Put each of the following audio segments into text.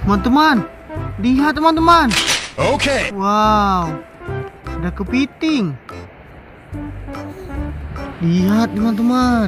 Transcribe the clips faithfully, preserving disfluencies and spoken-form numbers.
Teman-teman, lihat teman-teman. Oke. Okay. Wow, ada kepiting. Lihat teman-teman.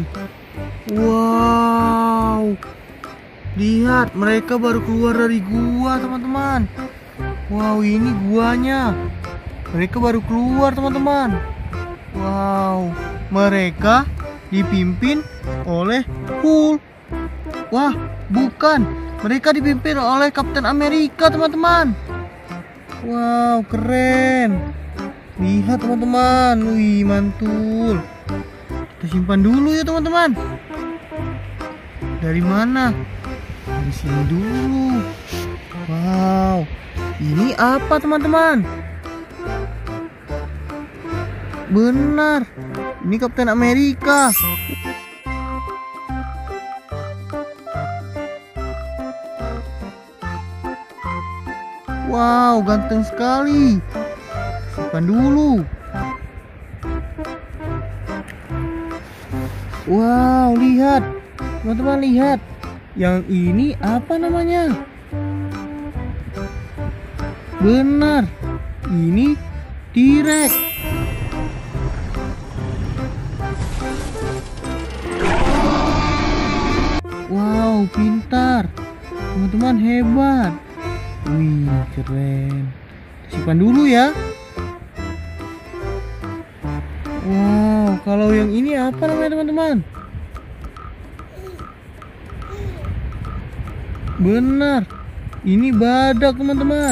Wow, lihat mereka baru keluar dari gua teman-teman. Wow, ini guanya. Mereka baru keluar teman-teman. Wow, mereka dipimpin oleh Hulk. Wah, bukan. Mereka dipimpin oleh Kapten Amerika teman-teman. Wow, keren. Lihat teman-teman. Wih, mantul. Kita simpan dulu ya teman-teman. Dari mana? Dari sini dulu. Wow, ini apa teman-teman? Benar, ini Kapten Amerika. Wow, ganteng sekali. Simpan dulu. Wow, lihat. Teman-teman lihat. Yang ini apa namanya? Benar. Ini T-Rex. Wow, pintar. Teman-teman hebat. Wih, keren. Simpan dulu ya. Wow, kalau yang ini apa namanya teman-teman? Benar, ini badak teman-teman.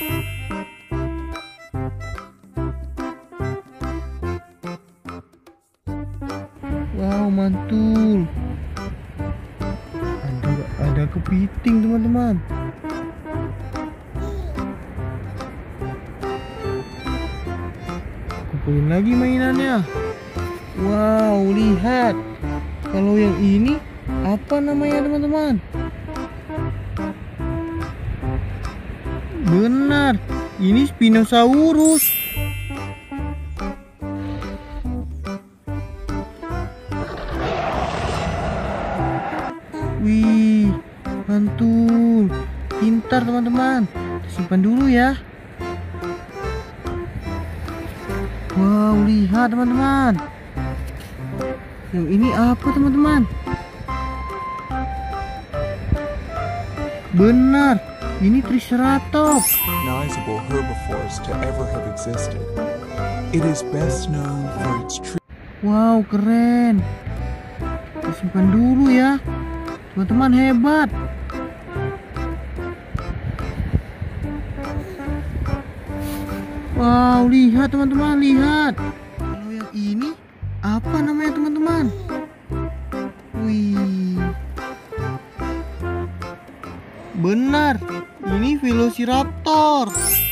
Wow, mantul. Ada ada kepiting teman-teman. Kumpulin lagi mainannya. Wow, lihat. Kalau yang ini apa namanya teman-teman? Benar, ini Spinosaurus. Wih, mantul. Pintar teman-teman. Simpan dulu ya. Wow, lihat teman-teman. Yang ini apa teman-teman? Benar, ini Triceratops. Recognizable herbivores to ever have existed. It is best known for its tree. Wow, keren. Kita simpan dulu ya. Teman-teman hebat. Wow, lihat teman-teman, lihat. Kalau yang ini apa namanya teman-teman? Wih. Benar, ini Velociraptor.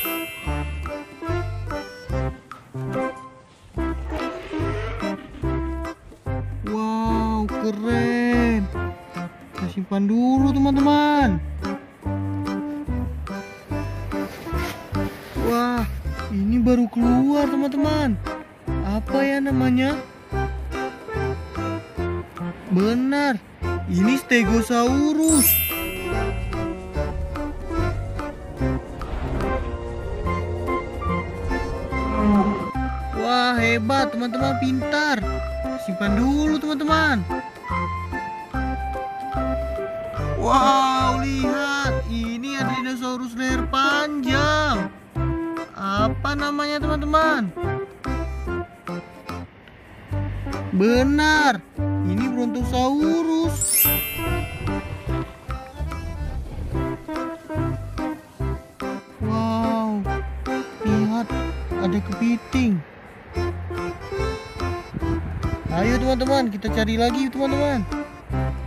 Wow, keren. Kita simpan dulu teman-teman. Wah, ini baru keluar teman-teman. Apa ya namanya? Benar, ini Stegosaurus. Wah, hebat teman-teman, pintar. Simpan dulu teman-teman. Wow, lihat. Ini ada dinosaurus leher panjang. Apa namanya teman-teman? Benar, ini Brontosaurus. Wow, lihat ada kepiting. Ayo teman-teman, kita cari lagi teman-teman.